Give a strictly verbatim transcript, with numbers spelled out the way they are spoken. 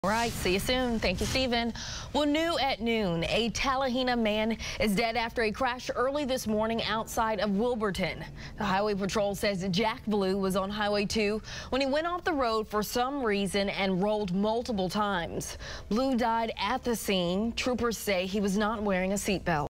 All right, see you soon. Thank you, Stephen. Well, new at noon, a Tallahena man is dead after a crash early this morning outside of Wilburton. The Highway Patrol says Jack Blue was on Highway two when he went off the road for some reason and rolled multiple times. Blue died at the scene. Troopers say he was not wearing a seatbelt.